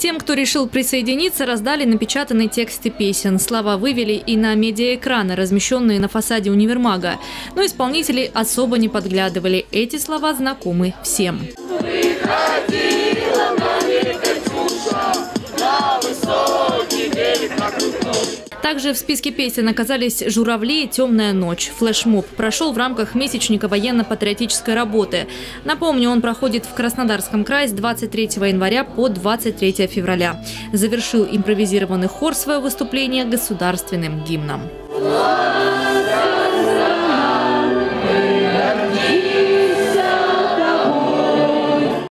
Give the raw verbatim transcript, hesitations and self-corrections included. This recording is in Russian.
Тем, кто решил присоединиться, раздали напечатанные тексты песен. Слова вывели и на медиаэкраны, размещенные на фасаде универмага. Но исполнители особо не подглядывали. Эти слова знакомы всем. Также в списке песен оказались «Журавли» и «Темная ночь». Флешмоб прошел в рамках месячника военно-патриотической работы. Напомню, он проходит в Краснодарском крае с двадцать третьего января по двадцать третье февраля. Завершил импровизированный хор свое выступление государственным гимном.